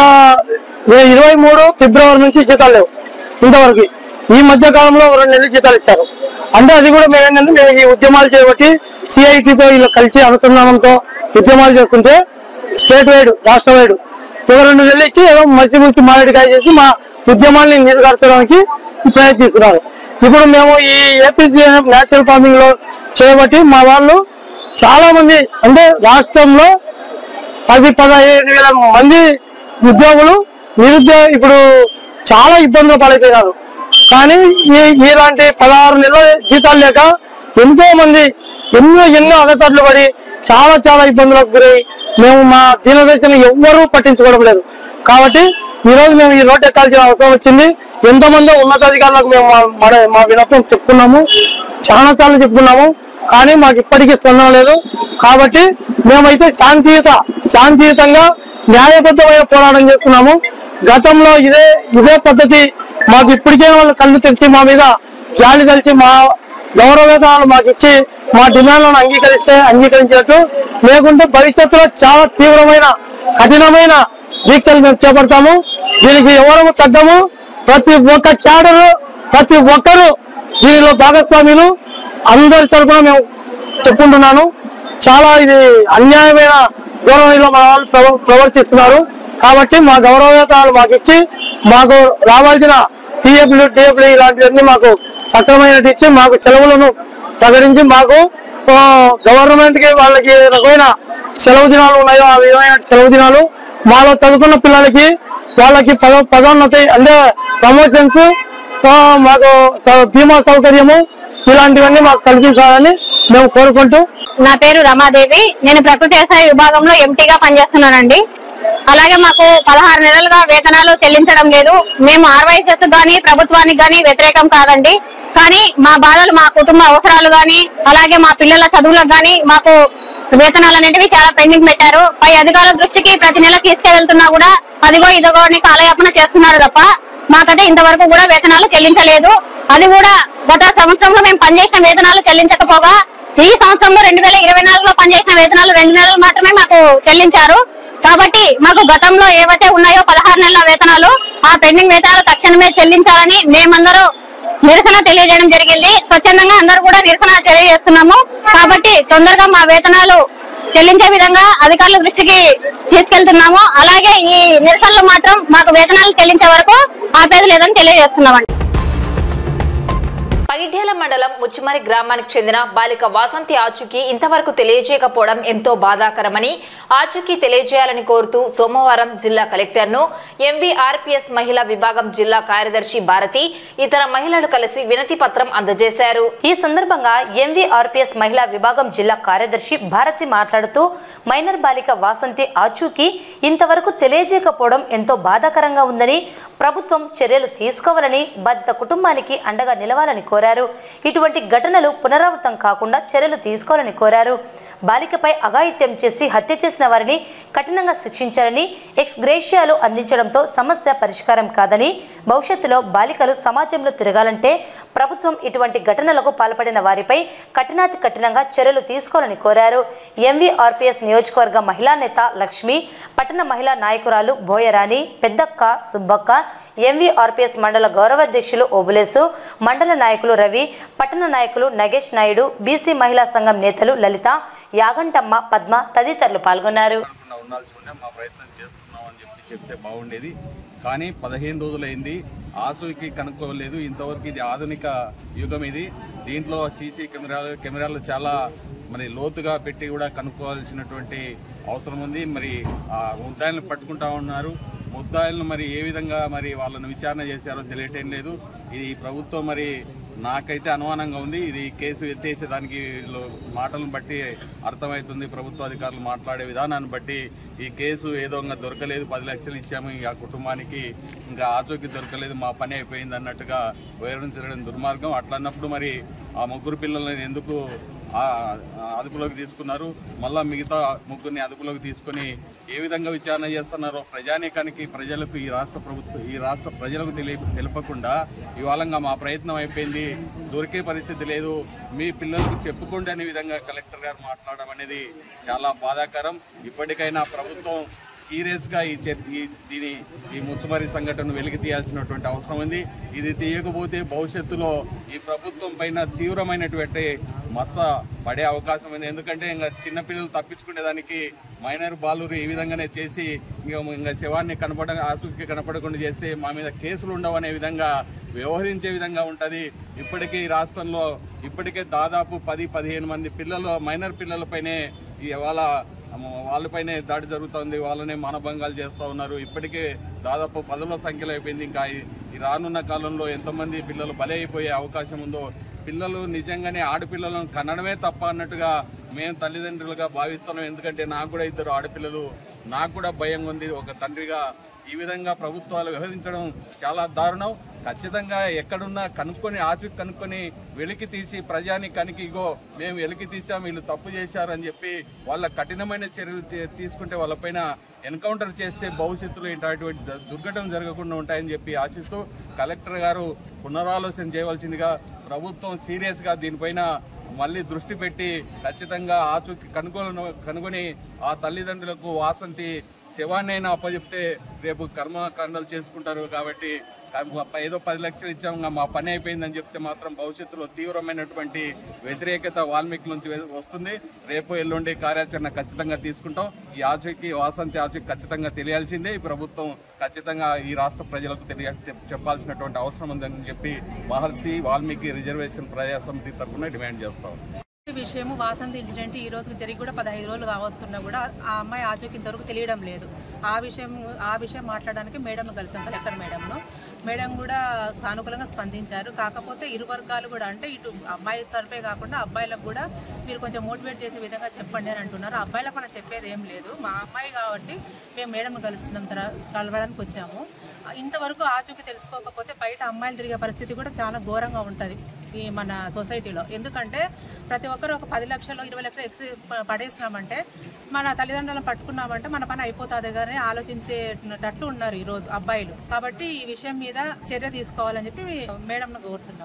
ఇరవై మూడు ఫిబ్రవరి నుంచి జీతాలు లేవు ఇంతవరకు. ఈ మధ్య కాలంలో రెండు నెలలు జీతాలు ఇచ్చారు. అంటే అది కూడా మేము ఏంటంటే మేము ఈ ఉద్యమాలు చేయబట్టి సిఐటితో ఇలా కలిసి అనుసంధానంతో ఉద్యమాలు చేస్తుంటే స్టేట్ వైడ్ రాష్ట్ర వైడ్ ఒక రెండు నెలలు ఇచ్చి ఏదో మసి ముసి మారేడుకాయ చేసి మా ఉద్యమాల్ని నీరుగార్చడానికి ప్రయత్నిస్తున్నారు. ఇప్పుడు మేము ఈ ఏపీసీఎన్ఎఫ్ న్యాచురల్ ఫార్మింగ్ లో చేయబట్టి మా వాళ్ళు చాలా మంది అంటే రాష్ట్రంలో పది పదిహేను వేల మంది ఉద్యోగులు నిరుద్యోగ ఇప్పుడు చాలా ఇబ్బందులు పాలైపోయినారు. కానీ ఈ ఇలాంటి పదహారు నెలల జీతాలు లేక ఎంతో మంది ఎన్నో ఎన్నో అగసాట్లు పడి చాలా చాలా ఇబ్బందులకు గురై మేము మా దీనదశను ఎవ్వరూ పట్టించుకోవడం లేదు. కాబట్టి ఈ రోజు మేము ఈ రోడ్డు ఎక్కాల్సిన అవసరం వచ్చింది. ఎంతో మంది ఉన్నతాధికారులకు మేము మా విన్నపం చెప్పుకున్నాము, చాలా సార్లు చెప్పుకున్నాము, కానీ మాకు ఇప్పటికీ స్పందన లేదు. కాబట్టి మేమైతే శాంతియుత శాంతియుతంగా న్యాయబద్ధమైన పోరాటం చేస్తున్నాము. గతంలో ఇదే ఇదే పద్ధతి మాకు ఇప్పటికే వాళ్ళు కళ్ళు తెరిచి మా మీద జాలి తలిచి మా గౌరవ వేతనాలు మాకు ఇచ్చి మా డిమాండ్లను అంగీకరిస్తే అంగీకరించినట్టు, లేకుంటే భవిష్యత్తులో చాలా తీవ్రమైన కఠినమైన దీక్షలు మేము చేపడతాము. దీనికి ఎవరు తగ్గము. ప్రతి ఒక్క క్యాడరు ప్రతి ఒక్కరు దీనిలో భాగస్వాములు అందరి తరఫున మేము చెప్పుకుంటున్నాను. చాలా ఇది అన్యాయమైన ధోరణిలో మన వాళ్ళు ప్రవర్తిస్తున్నారు. కాబట్టి మా గౌరవ వేతనాలు మాకు ఇచ్చి మాకు రావాల్సిన పిఎఫ్లు డిఎఫ్లు ఇలాంటివన్నీ మాకు సక్రమైనట్టు ఇచ్చి మాకు సెలవులను ప్రకటించి మాకు గవర్నమెంట్ కి వాళ్ళకి రకమైన సెలవు దినాలు ఉన్నాయో ఆ విధమైన సెలవు దినాలు మాలో చదువుకున్న పిల్లలకి వాళ్ళకి పద పదోన్నతి అంటే ప్రమోషన్స్ మాకు బీమా సౌకర్యము ఇలాంటివన్నీ మాకు కల్పించాలని మేము కోరుకుంటూ. నా పేరు రమాదేవి. నేను ప్రకృతి వ్యవసాయ విభాగంలో ఎంటీగా పనిచేస్తున్నానండి. అలాగే మాకు పదహారు నెలలుగా వేతనాలు చెల్లించడం లేదు. మేము ఆర్వైఎస్ఎస్ గానీ ప్రభుత్వానికి గానీ వ్యతిరేకం కాదండి. కానీ మా బాధలు మా కుటుంబ అవసరాలు గానీ అలాగే మా పిల్లల చదువులకు గానీ మాకు వేతనాలు అనేటివి చాలా పెండింగ్ పెట్టారు. పై అధికారుల దృష్టికి ప్రతి నెల తీసుకెళ్తున్నా కూడా అదిగో ఇదిగో కాలయాపన చేస్తున్నారు తప్ప మాకైతే ఇంతవరకు కూడా వేతనాలు చెల్లించలేదు. అది కూడా గత సంవత్సరంలో మేము పనిచేసిన వేతనాలు చెల్లించకపోగా ఈ సంవత్సరంలో రెండు వేల ఇరవై నాలుగులో పనిచేసిన వేతనాలు రెండు నెలలు మాత్రమే మాకు చెల్లించారు. కాబట్టి మాకు గతంలో ఏవైతే ఉన్నాయో పదహారు నెలల వేతనాలు ఆ పెండింగ్ వేతనాలు తక్షణమే చెల్లించాలని మేమందరూ నిరసన తెలియజేయడం జరిగింది. స్వచ్ఛందంగా అందరూ కూడా నిరసన తెలియజేస్తున్నాము. కాబట్టి తొందరగా మా వేతనాలు చెల్లించే విధంగా అధికారుల దృష్టికి తీసుకెళ్తున్నాము. అలాగే ఈ నిరసనలు మాత్రం మాకు వేతనాలు చెల్లించే వరకు ఆపేది లేదని తెలియజేస్తున్నామండి. పగిడ్యాల మండలం ముచ్చిమరి గ్రామానికి చెందిన బాలిక వాసంతి ఆచూకీ ఇంతవరకు తెలియజేయకపోవడం ఎంతో బాధాకరమని ఆచూకీ తెలియజేయాలని కోరుతూ సోమవారం జిల్లా కలెక్టర్ను ఎంవీఆర్పీఎస్ మహిళా విభాగం జిల్లా కార్యదర్శి భారతి ఇతర మహిళలు కలిసి వినతి పత్రం అందజేశారు. ఈ సందర్భంగా ఎంవీఆర్పీఎస్ మహిళా విభాగం జిల్లా కార్యదర్శి భారతి మాట్లాడుతూ మైనర్ బాలిక వాసంతి ఆచూకీ ఇంతవరకు తెలియజేయకపోవడం ఎంతో బాధాకరంగా ఉందని, ప్రభుత్వం చర్యలు తీసుకోవాలని, బాధిత కుటుంబానికి అండగా నిలవాలని కోరారు. ఇటువంటి ఘటనలు పునరావృతం కాకుండా చర్యలు తీసుకోవాలని కోరారు. బాలికపై అఘాయిత్యం చేసి హత్య చేసిన వారిని కఠినంగా శిక్షించాలని, ఎక్స్ గ్రేషియాలు అందించడంతో సమస్య పరిష్కారం కాదని, భవిష్యత్తులో బాలికలు సమాజంలో తిరగాలంటే ప్రభుత్వం ఇటువంటి ఘటనలకు పాల్పడిన వారిపై కఠినాతి కఠినంగా చర్యలు తీసుకోవాలని కోరారు. ఎంవీఆర్పీఎస్ నియోజకవర్గ మహిళా నేత లక్ష్మి, పట్టణ మహిళా నాయకురాలు బోయరాణి, పెద్దక్క, సుబ్బక్క, ఎంవీఆర్పీఎస్ మండల గౌరవాధ్యక్షులు ఓబులేసు, మండల నాయకులు రవి, పట్టణ నాయకులు నగేష్ నాయుడు, బీసీ మహిళా సంఘం నేతలు లలిత, యాగంటమ్మ, పద్మ తదితరులు పాల్గొన్నారు. చెప్తే బాగుండేది, కానీ పదిహేను రోజులైంది, ఆచూకీ కనుక్కోలేదు. ఇంతవరకు ఇది ఆధునిక యుగం. ఇది దీంట్లో సీసీ కెమెరాలు కెమెరాలు చాలా మరి లోతుగా పెట్టి కూడా కనుక్కోవాల్సినటువంటి అవసరం ఉంది. మరి ఆ ముద్దాయిలను పట్టుకుంటా ఉన్నారు. ముద్దాయిలను మరి ఏ విధంగా మరి వాళ్ళను విచారణ చేశారో తెలియటం లేదు. ఇది ప్రభుత్వం మరి నాకైతే అనుమానంగా ఉంది. ఇది కేసు ఎత్తేసేదానికి మాటలను బట్టి అర్థమవుతుంది. ప్రభుత్వ అధికారులు మాట్లాడే విధానాన్ని బట్టి ఈ కేసు ఏదో ఇంకా దొరకలేదు, పది లక్షలు ఇచ్చాము ఆ కుటుంబానికి, ఇంకా ఆచూకీ దొరకలేదు, మా పని అయిపోయింది అన్నట్టుగా వివరించడం దుర్మార్గం. అట్లా అన్నప్పుడు మరి ఆ ముగ్గురు పిల్లల్ని ఎందుకు అదుపులోకి తీసుకున్నారు. మళ్ళా మిగతా ముగ్గురిని అదుపులోకి తీసుకొని ఏ విధంగా విచారణ చేస్తున్నారో ప్రజానీకానికి ప్రజలకు ఈ రాష్ట్ర ప్రభుత్వం ఈ రాష్ట్ర ప్రజలకు తెలియ తెలపకుండా ఇవాళంగా మా ప్రయత్నం అయిపోయింది, దొరికే పరిస్థితి లేదు, మీ పిల్లలకు చెప్పుకోండి అనే విధంగా కలెక్టర్ గారు మాట్లాడడం అనేది చాలా బాధాకరం. ఇప్పటికైనా ప్రభుత్వం సీరియస్గా ఈ దీని ఈ ముచ్చుమరి సంఘటనను వెలికి తీయాల్సినటువంటి అవసరం ఉంది. ఇది తీయకపోతే భవిష్యత్తులో ఈ ప్రభుత్వం పైన తీవ్రమైనటువంటి మచ్చ పడే అవకాశం ఉంది. ఎందుకంటే ఇంకా చిన్నపిల్లలు తప్పించుకునేదానికి మైనర్ బాలురు ఈ విధంగానే చేసి ఇంకా ఇంకా శవాన్ని కనపడ ఆసుకి కనపడకుండా చేస్తే మా మీద కేసులు ఉండవనే విధంగా వ్యవహరించే విధంగా ఉంటుంది. ఇప్పటికే ఈ రాష్ట్రంలో ఇప్పటికే దాదాపు పది పదిహేను మంది పిల్లలు మైనర్ పిల్లలపైనే ఇవాళ వాళ్ళపైనే దాడి జరుగుతుంది, వాళ్ళనే మానభంగాలు చేస్తూ ఉన్నారు. ఇప్పటికే దాదాపు పదుల సంఖ్యలో అయిపోయింది. ఇంకా ఈ రానున్న కాలంలో ఎంతమంది పిల్లలు బలి అయిపోయే అవకాశం ఉందో, పిల్లలు నిజంగానే ఆడపిల్లలను కనడమే తప్ప అన్నట్టుగా మేము తల్లిదండ్రులుగా భావిస్తున్నాం. ఎందుకంటే నాకు కూడా ఇద్దరు ఆడపిల్లలు, నాకు కూడా భయం ఉంది ఒక తండ్రిగా. ఈ విధంగా ప్రభుత్వాలు వ్యవహరించడం చాలా దారుణం. ఖచ్చితంగా ఎక్కడున్నా కనుక్కొని ఆచూకీ కనుక్కొని వెలికి తీసి ప్రజానికానికి ఇగో మేము వెలికి తీసాం, వీళ్ళు తప్పు చేశారు అని చెప్పి వాళ్ళ కఠినమైన చర్యలు తీసుకుంటే వాళ్ళపైన ఎన్కౌంటర్ చేస్తే భవిష్యత్తులో ఇటువంటి దుర్ఘటన జరగకుండా ఉంటాయని చెప్పి ఆశిస్తూ కలెక్టర్ గారు పునరాలోచన చేయవలసిందిగా, ప్రభుత్వం సీరియస్గా దీనిపైన మళ్ళీ దృష్టి పెట్టి ఖచ్చితంగా ఆచూకీ కనుగొన కనుగొని ఆ తల్లిదండ్రులకు వాసంతి శవాన్నైనా అప్పచెప్తే రేపు కర్మకాండాలు చేసుకుంటారు. కాబట్టి ఏదో పది లక్షలు ఇచ్చాము మా పని అయిపోయిందని చెప్తే మాత్రం భవిష్యత్తులో తీవ్రమైనటువంటి వ్యతిరేకత వాల్మీకి నుంచి వస్తుంది. రేపు ఎల్లుండి కార్యాచరణ ఖచ్చితంగా తీసుకుంటాం. ఈ ఆచూకీ వాసంతి ఆచూకీ ఖచ్చితంగా తెలియాల్సిందే. ఈ ప్రభుత్వం ఖచ్చితంగా ఈ రాష్ట్ర ప్రజలకు తెలియ చెప్పాల్సినటువంటి అవసరం ఉందని చెప్పి మహర్షి వాల్మీకి రిజర్వేషన్ ప్రజా సమితి తరఫున డిమాండ్ చేస్తాం. విషయము వాసంతి ఇన్సిడెంట్ ఈ రోజు జరిగి కూడా పదహైదు రోజులు కావస్తున్నా కూడా ఆ అమ్మాయి ఆచూకీ ఇంతవరకు తెలియడం లేదు. ఆ విషయం ఆ విషయం మాట్లాడడానికి మేడంను కలిసాం, కలెక్టర్ మేడంను. మేడం కూడా సానుకూలంగా స్పందించారు. కాకపోతే ఇరు వర్గాలు కూడా అంటే ఇటు అమ్మాయి తరఫే కాకుండా అబ్బాయిలకు కూడా మీరు కొంచెం మోటివేట్ చేసే విధంగా చెప్పండి అని అంటున్నారు. అబ్బాయిలకు మనం చెప్పేది ఏం లేదు, మా అమ్మాయి కాబట్టి మేము మేడంను కలుస్తున్నాం కలవడానికి వచ్చాము. ఇంతవరకు ఆచూకీ తెలుసుకోకపోతే బయట అమ్మాయిలు తిరిగే పరిస్థితి కూడా చాలా ఘోరంగా ఉంటుంది ఈ మన సొసైటీలో. ఎందుకంటే ప్రతి ఒక్కరు ఒక పది లక్షలు ఇరవై లక్షలు ఎక్స్ పడేసినామంటే మన తల్లిదండ్రులను పట్టుకున్నామంటే మన పని అయిపోతుంది కానీ ఆలోచించేటట్లు ఉన్నారు ఈరోజు అబ్బాయిలు. కాబట్టి ఈ విషయం మీద చర్య తీసుకోవాలని చెప్పి మేడంను కోరుతున్నాం.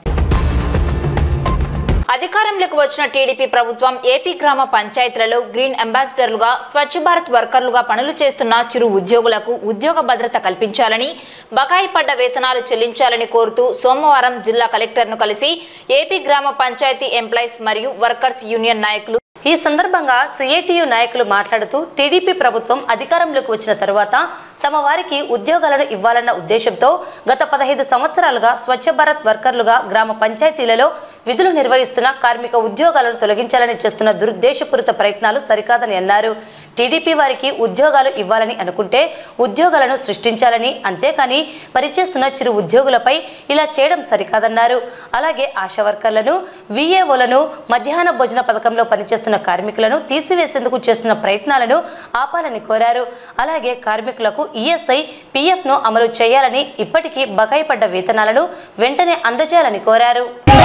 అధికారంలోకి వచ్చిన టీడీపీ ప్రభుత్వం ఏపీ గ్రామ పంచాయతీలలో గ్రీన్ అంబాసిడర్లుగా స్వచ్ఛ భారత్ వర్కర్లుగా పనులు చేస్తున్న చిరు ఉద్యోగులకు ఉద్యోగ భద్రత కల్పించాలని, బకాయి పడ్డ వేతనాలు చెల్లించాలని కోరుతూ సోమవారం జిల్లా కలెక్టర్ను కలిసి ఏపీ గ్రామ పంచాయతీ ఎంప్లాయీస్ మరియు వర్కర్స్ యూనియన్ నాయకులు ఈ సందర్భంగా సిఐటియు నాయకులు మాట్లాడుతూ టీడీపీ ప్రభుత్వం అధికారంలోకి వచ్చిన తరువాత తమ వారికి ఉద్యోగాలను ఇవ్వాలన్న ఉద్దేశంతో గత పదహైదు సంవత్సరాలుగా స్వచ్ఛ భారత్ వర్కర్లుగా గ్రామ పంచాయతీలలో విధులు నిర్వహిస్తున్న కార్మిక ఉద్యోగాలను తొలగించాలని చేస్తున్న దురుద్దేశపూరిత ప్రయత్నాలు సరికాదని అన్నారు. టీడీపీ వారికి ఉద్యోగాలు ఇవ్వాలని అనుకుంటే ఉద్యోగాలను సృష్టించాలని, అంతేకాని పనిచేస్తున్న చిరు ఉద్యోగులపై ఇలా చేయడం సరికాదన్నారు. అలాగే ఆశా వర్కర్లను, విఏఓలను, మధ్యాహ్న భోజన పథకంలో పనిచేస్తున్న కార్మికులను తీసివేసేందుకు చేస్తున్న ప్రయత్నాలను ఆపాలని కోరారు. అలాగే కార్మికులకు ఈఎస్ఐ, పీఎఫ్ ను అమలు చేయాలని, ఇప్పటికీ బకాయి పడ్డ వేతనాలను వెంటనే అందజేయాలని కోరారు.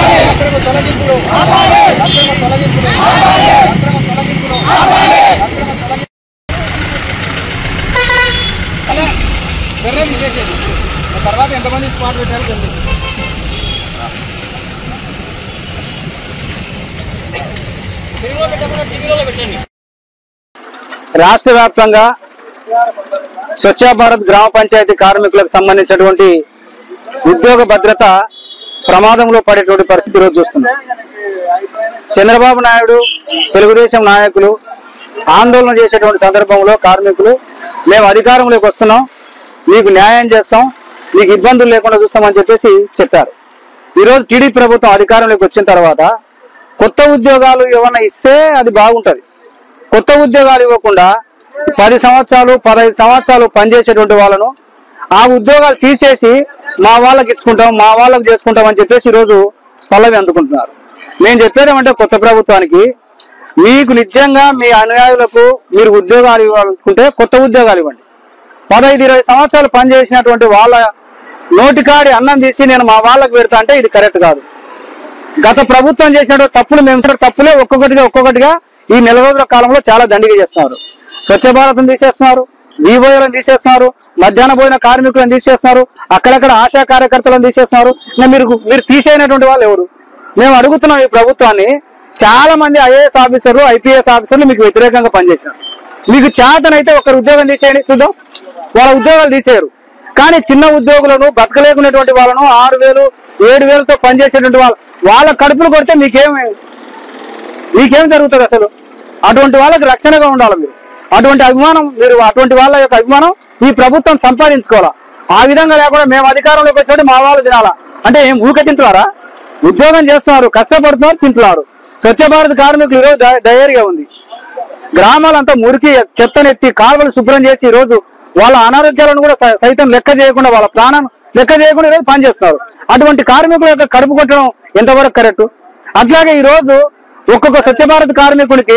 తర్వాత ఎంతమంది స్పాట్ పెట్టారు తెలియదు. రాష్ట్ర వ్యాప్తంగా స్వచ్ఛ భారత్ గ్రామ పంచాయతీ కార్మికులకు సంబంధించినటువంటి ఉద్యోగ భద్రత ప్రమాదంలో పడేటువంటి పరిస్థితి రోజు చూస్తున్నాం. చంద్రబాబు నాయుడు, తెలుగుదేశం నాయకులు ఆందోళన చేసేటువంటి సందర్భంలో కార్మికులు మేము అధికారంలోకి వస్తున్నాం, మీకు న్యాయం చేస్తాం, మీకు ఇబ్బందులు లేకుండా చూస్తామని చెప్పేసి చెప్పారు. ఈరోజు టీడీపీ ప్రభుత్వం అధికారంలోకి వచ్చిన తర్వాత కొత్త ఉద్యోగాలు ఏమన్నా ఇస్తే అది బాగుంటుంది. కొత్త ఉద్యోగాలు ఇవ్వకుండా పది సంవత్సరాలు పదహైదు సంవత్సరాలు పనిచేసేటువంటి వాళ్ళను ఆ ఉద్యోగాలు తీసేసి మా వాళ్ళకి ఇచ్చుకుంటాం, మా వాళ్ళకి చేసుకుంటాం అని చెప్పేసి ఈరోజు పల్లవి అందుకుంటున్నారు. నేను చెప్పేదేమంటే కొత్త ప్రభుత్వానికి, మీకు నిజంగా మీ అనుయాయులకు మీరు ఉద్యోగాలు ఇవ్వాలనుకుంటే కొత్త ఉద్యోగాలు ఇవ్వండి. పదహైదు ఇరవై సంవత్సరాలు పనిచేసినటువంటి వాళ్ళ నోటికాడి అన్నం తీసి నేను మా వాళ్ళకి పెడతా అంటే ఇది కరెక్ట్ కాదు. గత ప్రభుత్వం చేసిన తప్పులు మేము తప్పులే ఒక్కొక్కటిగా ఒక్కొక్కటిగా ఈ నెల రోజుల కాలంలో చాలా దండిగా చేస్తున్నారు. స్వచ్ఛ భారత్ను తీసేస్తున్నారు, వివోలను తీసేస్తున్నారు, మధ్యాహ్న భోజన కార్మికులను తీసేస్తున్నారు, అక్కడక్కడ ఆశా కార్యకర్తలను తీసేస్తున్నారు. మీరు మీరు తీసేయనటువంటి వాళ్ళు ఎవరు? మేము అడుగుతున్నాం ఈ ప్రభుత్వాన్ని. చాలా మంది ఐఏఎస్ ఆఫీసర్లు ఐపీఎస్ ఆఫీసర్లు మీకు వ్యతిరేకంగా పనిచేశారు. మీకు చేతనైతే ఒకరు ఉద్యోగం తీసేయని చూద్దాం, వాళ్ళ ఉద్యోగాలు తీసేయరు. కానీ చిన్న ఉద్యోగులను బతకలేకున్నటువంటి వాళ్ళను ఆరు వేలు ఏడు వేలతో పనిచేసేటువంటి వాళ్ళు వాళ్ళ కడుపులు కొడితే మీకేమి మీకేం జరుగుతుంది అసలు? అటువంటి వాళ్ళకి రక్షణగా ఉండాలి మీరు. అటువంటి అభిమానం మీరు అటువంటి వాళ్ళ యొక్క అభిమానం ఈ ప్రభుత్వం సంపాదించుకోవాలా. ఆ విధంగా లేకుండా మేము అధికారంలోకి వచ్చేటి మా వాళ్ళు తినాలా అంటే ఏం ఊక తింటున్నారా? ఉద్యోగం చేస్తున్నారు, కష్టపడుతున్నారు, తింటున్నారు. స్వచ్ఛ భారత్ కార్మికులు ఈరోజు డయరీగా ఉంది. గ్రామాలంతా మురికి చెత్తనెత్తి కాలువలు శుభ్రం చేసి ఈరోజు వాళ్ళ అనారోగ్యాలను కూడా సైతం లెక్క చేయకుండా వాళ్ళ ప్రాణాన్ని లెక్క చేయకుండా ఈరోజు పనిచేస్తున్నారు. అటువంటి కార్మికుల యొక్క కడుపు కొట్టడం ఎంతవరకు కరెక్ట్? అట్లాగే ఈ రోజు ఒక్కొక్క స్వచ్ఛ భారత్ కార్మికుడికి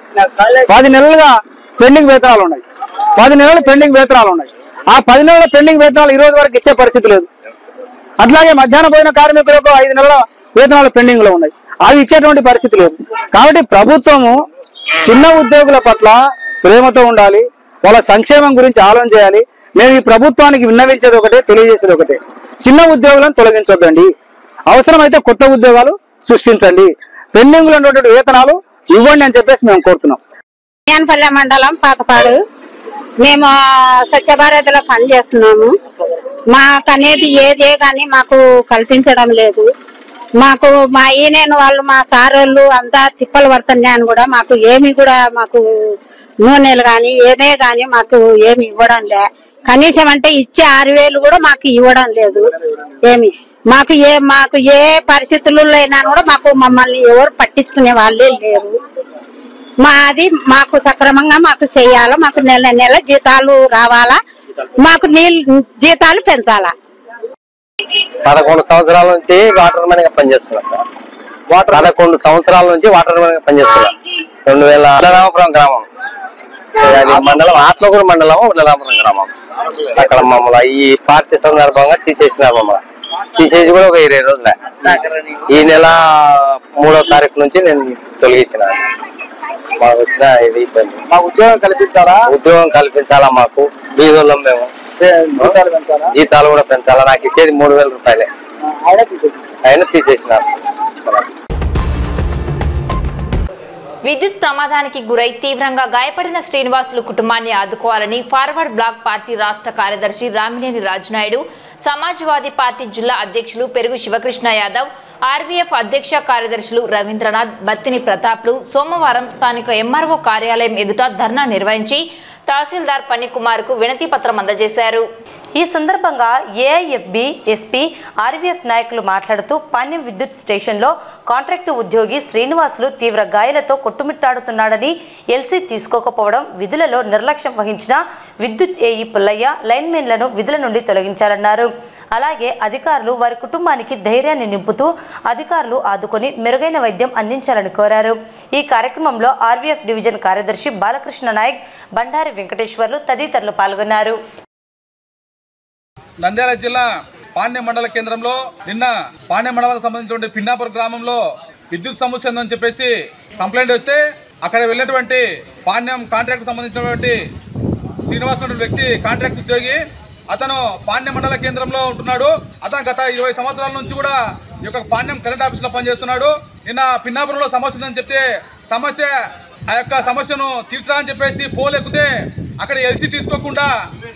పది నెలలుగా పెండింగ్ వేతనాలు ఉన్నాయి. పది నెలలు పెండింగ్ వేతనాలు ఉన్నాయి. ఆ పది నెలల పెండింగ్ వేతనాలు ఈ రోజు వరకు ఇచ్చే పరిస్థితి లేదు. అట్లాగే మధ్యాహ్న భోజన కార్మికులకు ఐదు నెలల వేతనాలు పెండింగ్ లో ఉన్నాయి, అవి ఇచ్చేటువంటి పరిస్థితి లేదు. కాబట్టి ప్రభుత్వము చిన్న ఉద్యోగుల పట్ల ప్రేమతో ఉండాలి, వాళ్ళ సంక్షేమం గురించి ఆలోచన చేయాలి. మేము ఈ ప్రభుత్వానికి విన్నవించేది ఒకటే, తెలియజేసేది ఒకటే, చిన్న ఉద్యోగులను తొలగించొద్దండి, అవసరమైతే కొత్త ఉద్యోగాలు సృష్టించండి, పెండింగ్ లో ఉన్నటువంటి వేతనాలు ఇవ్వండి అని చెప్పేసి మేము కోరుతున్నాం. పల్లె మండలం పాతపాడు మేము స్వచ్ఛ భారత్ లో పని చేస్తున్నాము. మాకు అనేది ఏదే గాని మాకు కల్పించడం లేదు. మాకు మా ఈయన వాళ్ళు మా సార్ వాళ్ళు అంతా తిప్పలు పడుతున్నాయని కూడా మాకు ఏమి కూడా మాకు నూనెలు గాని ఏమే గాని మాకు ఏమి ఇవ్వడం లే. కనీసం అంటే ఇచ్చే ఆరు వేలు కూడా మాకు ఇవ్వడం లేదు. ఏమి మాకు ఏ మాకు ఏ పరిస్థితుల్లో అయినా కూడా మాకు మమ్మల్ని ఎవరు పట్టించుకునే వాళ్ళే లేరు. మాది మాకు సక్రమంగా మాకు చెయ్యాలా, మాకు నెల నెల జీతాలు రావాలా, మాకు నీళ్ళు జీతాలు పెంచాలా. పదకొండు సంవత్సరాల నుంచి వాటర్ మ్యాన్ గా పనిచేస్తున్నా సార్. పదకొండు సంవత్సరాల నుంచి వాటర్ మ్యాన్ గా పనిచేస్తున్నా. రెండు వేల ఉల్లరామపురం గ్రామం, అది మండలం ఆత్మకూరు మండలం ఉల్లరామపురం గ్రామం. అక్కడ మమ్మల్ని ఈ పార్టీ సందర్భంగా తీసేసినారు. మమ్మల్ని తీసేసి కూడా ఒక ఇరవై రోజులే. ఈ నెల మూడో తారీఖు నుంచి నేను తొలగించిన. మాకు వచ్చిన ఇది ఇబ్బంది. మాకు ఉద్యోగం కల్పించాలా? ఉద్యోగం కల్పించాలా మాకు. బీదోళ్ళం మేము, జీతాలు కూడా పెంచాలా. నాకు ఇచ్చేది మూడు వేల రూపాయలే, ఆయన తీసేసినారు. విద్యుత్ ప్రమాదానికి గురై తీవ్రంగా గాయపడిన శ్రీనివాసులు కుటుంబాన్ని ఆదుకోవాలని ఫార్వర్డ్ బ్లాక్ పార్టీ రాష్ట్ర కార్యదర్శి రామినేని రాజునాయుడు, సమాజ్వాదీ పార్టీ జిల్లా అధ్యక్షులు పెరుగు శివకృష్ణ యాదవ్, ఆర్వీఎఫ్ అధ్యక్ష కార్యదర్శులు రవీంద్రనాథ్, బత్తిని ప్రతాప్లు సోమవారం స్థానిక ఎంఆర్ఓ కార్యాలయం ఎదుట ధర్నా నిర్వహించి తహసీల్దార్ పనికుమార్ కు వినతి పత్రం అందజేశారు. ఈ సందర్భంగా ఏఐఎఫ్బి ఎస్పీ ఆర్వీఎఫ్ నాయకులు మాట్లాడుతూ పాణ్యం విద్యుత్ స్టేషన్లో కాంట్రాక్టు ఉద్యోగి శ్రీనివాసులు తీవ్ర గాయాలతో కొట్టుమిట్టాడుతున్నాడని, ఎల్సీ తీసుకోకపోవడం, విధులలో నిర్లక్ష్యం వహించిన విద్యుత్ ఏఈ పుల్లయ్య లైన్మెన్లను విధుల నుండి తొలగించాలన్నారు. అలాగే అధికారులు వారి కుటుంబానికి ధైర్యాన్ని నింపుతూ అధికారులు ఆదుకొని మెరుగైన వైద్యం అందించాలని కోరారు. ఈ కార్యక్రమంలో ఆర్వీఎఫ్ డివిజన్ కార్యదర్శి బాలకృష్ణ నాయక్, బండారి వెంకటేశ్వర్లు తదితరులు పాల్గొన్నారు. నంద్యాల జిల్లా పాణ్యం మండల కేంద్రంలో నిన్న పాణ్యం మండలానికి సంబంధించిన పిన్నాపూర్ గ్రామంలో విద్యుత్ సమస్య ఉందని చెప్పేసి కంప్లైంట్ వస్తే అక్కడ వెళ్ళినటువంటి పాణ్యం కాంట్రాక్ట్ సంబంధించినటువంటి శ్రీనివాస్ అనే వ్యక్తి కాంట్రాక్ట్ ఉద్యోగి. అతను పాణ్యం మండల కేంద్రంలో ఉంటున్నాడు. అతను గత ఇరవై సంవత్సరాల నుంచి కూడా ఈ యొక్క పాణ్యం కరెంట్ ఆఫీస్లో పనిచేస్తున్నాడు. నిన్న పిన్నాపురంలో సమస్య ఉందని చెప్తే సమస్య ఆ యొక్క సమస్యను తీర్చాలని చెప్పేసి పోల్ ఎక్కితే అక్కడ ఎల్సీ తీసుకోకుండా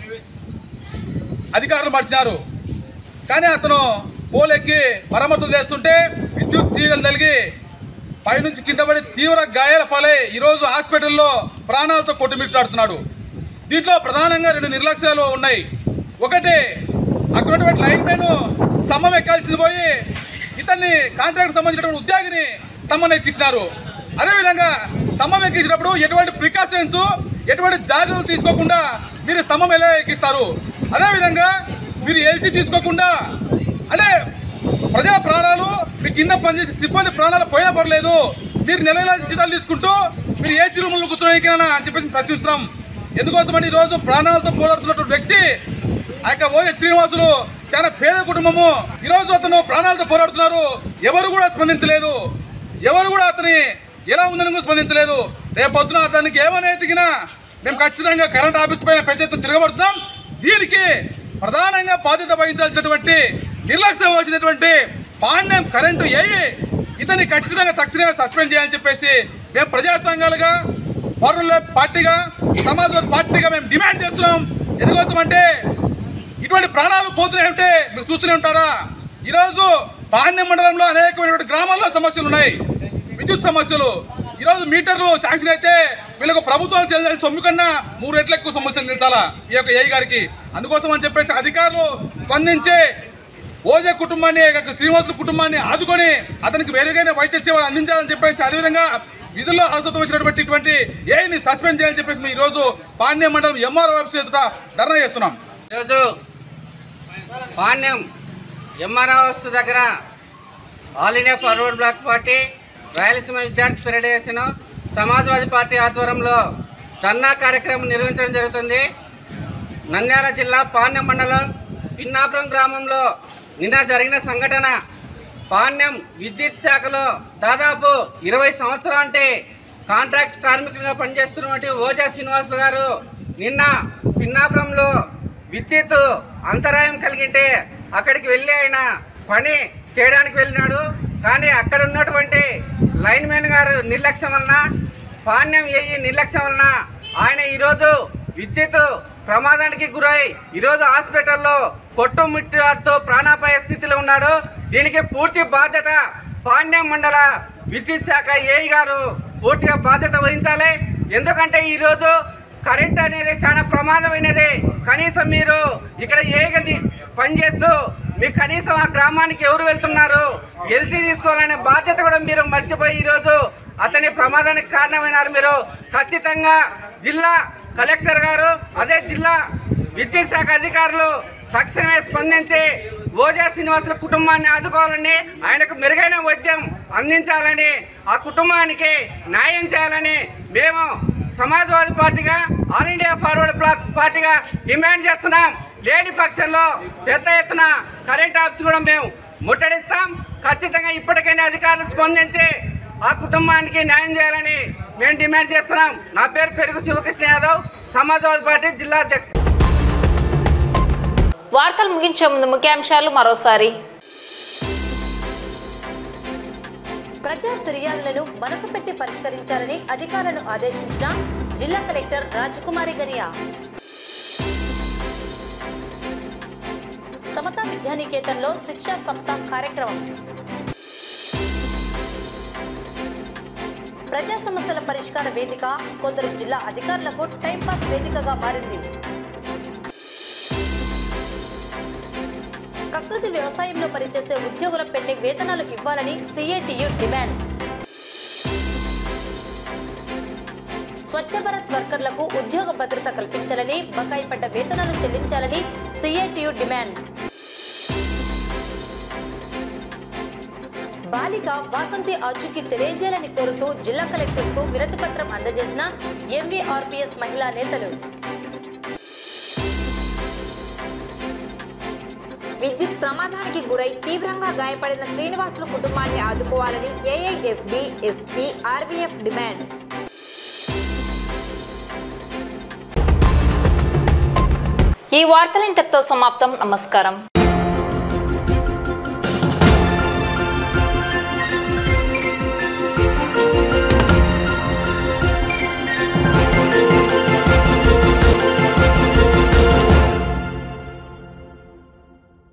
అధికారులు మార్చినారు. కానీ అతను పోల్ ఎక్కి మరమ్మతులు చేస్తుంటే విద్యుత్ తీగలు తగిలి పైనుంచి కింద పడి తీవ్ర గాయాల పాలై ఈరోజు హాస్పిటల్లో ప్రాణాలతో కొట్టుమిట్టాడుతున్నాడు. దీంట్లో ప్రధానంగా రెండు నిర్లక్ష్యాలు ఉన్నాయి. ఒకటి, అక్కడ ఉన్నటువంటి లైన్ మెన్ స్తంభం ఎక్కాల్సింది పోయి ఇతన్ని కాంట్రాక్ట్ సంబంధించినటువంటి ఉద్యోగిని స్తంభం ఎక్కించినారు. అదేవిధంగా స్తంభం ఎక్కించినప్పుడు ఎటువంటి ప్రికాషన్స్, ఎటువంటి జాగ్రత్తలు తీసుకోకుండా మీరు స్తంభం ఎలా ఎక్కిస్తారు? అదేవిధంగా మీరు ఎల్సీ తీసుకోకుండా, అంటే ప్రజల ప్రాణాలు, మీ కింద పనిచేసే సిబ్బంది ప్రాణాలు పోయినా పర్లేదు, మీరు నెల నెల జీతాలు తీసుకుంటూ మీరు ఏసీ రూముల్లో కూర్చోడానికి అని చెప్పేసి ప్రశ్నిస్తున్నాం. ఎందుకోసమని ఈరోజు ప్రాణాలతో పోరాడుతున్నటువంటి వ్యక్తి ఆ యొక్క ఓజే శ్రీనివాసులు చాలా పేద కుటుంబము. ఈరోజు అతను ప్రాణాలతో పోరాడుతున్నారు. ఎవరు కూడా స్పందించలేదు. ఎవరు కూడా అతని ఎలా ఉందని స్పందించలేదు. రేపు పొద్దున అతనికి ఏమైనా ఎదిగినా మేము ఖచ్చితంగా కరెంట్ ఆఫీస్ పైన పెద్ద ఎత్తున తిరగబడుతున్నాం. దీనికి ప్రధానంగా బాధ్యత వహించాల్సినటువంటి నిర్లక్ష్యం వచ్చినటువంటి పాండ్యం కరెంటు ఏఈ ఇతన్ని ఖచ్చితంగా తక్షణమే సస్పెండ్ చేయాలని చెప్పేసి మేము ప్రజా సంఘాలుగా, ఫార్వర్డ్ పార్టీగా, సమాజ్వాదీ పార్టీగా మేము డిమాండ్ చేస్తున్నాం. ఎందుకోసం అంటే ఇటువంటి ప్రాణాలు పోతున్నాయంటే మీరు చూస్తూనే ఉంటారా. ఈరోజు పాండ్యం మండలంలో అనేకమైనటువంటి గ్రామాల్లో సమస్యలు ఉన్నాయి, విద్యుత్ సమస్యలు. ఈరోజు మీటర్లు శాంక్షన్ అయితే వీళ్ళకు ప్రభుత్వం చెల్లించాలని సొమ్ము కన్నా మూడు రెట్ల ఎక్కువ సమస్యలు నిలిచాలా ఈ యొక్క ఏఈ గారికి. అందుకోసం అని చెప్పేసి అధికారులు స్పందించి ఓజే కుటుంబాన్ని, శ్రీనివాసుల కుటుంబాన్ని ఆదుకొని అతనికి మెరుగైన వైద్య సేవలు అందించాలని చెప్పేసి, అదేవిధంగా విధుల్లో అలసత వచ్చినటువంటి ఇటువంటి ఏఈని సస్పెండ్ చేయాలని చెప్పేసి మేము ఈరోజు పాండ్యం మండలం ఎంఆర్ఓ ఆఫీస్ ఎదుట ధర్నా చేస్తున్నాం. ఈరోజు పాండ్యం ఎంఆర్ఓ ఆఫీస్ దగ్గర all India forward block party, Rayalaseema విద్యార్థి ఫెడరేషన్, సమాజ్వాదీ పార్టీ ఆధ్వర్యంలో ధర్నా కార్యక్రమం నిర్వహించడం జరుగుతుంది. నంద్యాల జిల్లా పాండ్యం మండలం పిన్నాపురం గ్రామంలో నిన్న జరిగిన సంఘటన, పాండ్యం విద్యుత్ శాఖలో దాదాపు ఇరవై సంవత్సరాలు అంటే కాంట్రాక్ట్ కార్మికులుగా పనిచేస్తున్నటువంటి ఓజా శ్రీనివాసులు గారు నిన్న పిన్నాపురంలో విద్యుత్ అంతరాయం కలిగింటే అక్కడికి వెళ్ళి ఆయన పని చేయడానికి వెళ్ళినాడు. కానీ అక్కడ ఉన్నటువంటి లైన్మెన్ గారు నిర్లక్ష్యం వలన, పాండ్యం ఏఈ నిర్లక్ష్యం వలన ఆయన ఈరోజు విద్యుత్ ప్రమాదానికి గురై ఈరోజు హాస్పిటల్లో కొట్టుమిట్టాడుతూ ప్రాణాపాయ స్థితిలో ఉన్నాడు. దీనికి పూర్తి బాధ్యత పాండ్యం మండల విద్యుత్ శాఖ ఏఈ గారు పూర్తిగా బాధ్యత వహించాలి. ఎందుకంటే ఈరోజు కరెంట్ అనేది చాలా ప్రమాదమైనది. కనీసం మీరు ఇక్కడ ఏఈ పనిచేస్తూ మీకు కనీసం ఆ గ్రామానికి ఎవరు వెళ్తున్నారు ఎల్సీ తీసుకోవాలనే బాధ్యత కూడా మీరు మర్చిపోయి ఈరోజు అతని ప్రమాదానికి కారణమైనారు. మీరు ఖచ్చితంగా జిల్లా కలెక్టర్ గారు, అదే జిల్లా విద్యుత్ శాఖ అధికారులు తక్షణమే స్పందించి ఓజా శ్రీనివాసుల కుటుంబాన్ని ఆదుకోవాలని, ఆయనకు మెరుగైన వైద్యం అందించాలని, ఆ కుటుంబానికి న్యాయం చేయాలని మేము సమాజ్వాదీ పార్టీగా, ఆల్ ఇండియా ఫార్వర్డ్ బ్లాక్ పార్టీగా డిమాండ్ చేస్తున్నాం. లేని పక్షంలో పెద్ద ఎత్తున కరెంట్ ఆఫీస్ కూడా మేము ముట్టడిస్తాం. ఖచ్చితంగా ఇప్పటికైనా అధికారులు స్పందించి ఆ కుటుంబానికి న్యాయం చేయాలని మేము డిమాండ్ చేస్తున్నాం. నా పేరు పెరుగు శివకృష్ణ యాదవ్, సమాజ్వాదీ పార్టీ జిల్లా అధ్యక్షుడు. వార్తలు ముగించే ముందు ముఖ్యాంశాలు మరోసారి. ప్రజా ఫిర్యాదులను మనసు పెట్టి పరిష్కరించాలని అధికారులను ఆదేశించిన జిల్లా కలెక్టర్ రాజకుమారి గనియా. సమతా విద్యానికేతన్లో శిక్షా సప్తాహ్ కార్యక్రమం. ప్రజా సమస్యల పరిష్కార వేదిక కొందరు జిల్లా అధికారులకు టైంపాస్ వేదికగా మారింది. ప్రకృతి వ్యవసాయంలో పనిచేసే ఉద్యోగుల పెండింగ్ వేతనాలు ఇవ్వాలని సిఐటియు డిమాండ్. స్వచ్ఛ భారత్ వర్కర్లకు ఉద్యోగ భద్రత కల్పించాలని, బకాయి పడ్డ వేతనాలు చెల్లించాలని సిఐటియు డిమాండ్. బాలిక వాసంతి ఆచూకీ తెలియజేయాలని కోరుతూ జిల్లా కలెక్టర్కు వినతి పత్రం అందజేసిన ఎంవీఆర్పీఎస్ మహిళా నేతలు. విద్యుత్ ప్రమాదానికి గురై తీవ్రంగా గాయపడిన శ్రీనివాసుల కుటుంబాన్ని ఆదుకోవాలని ఏఐఎఫ్బి, ఎస్పీ, ఆర్వీఎఫ్ డిమాండ్. ఈ వార్తలు ఇంతటితో సమాప్తం. నమస్కారం.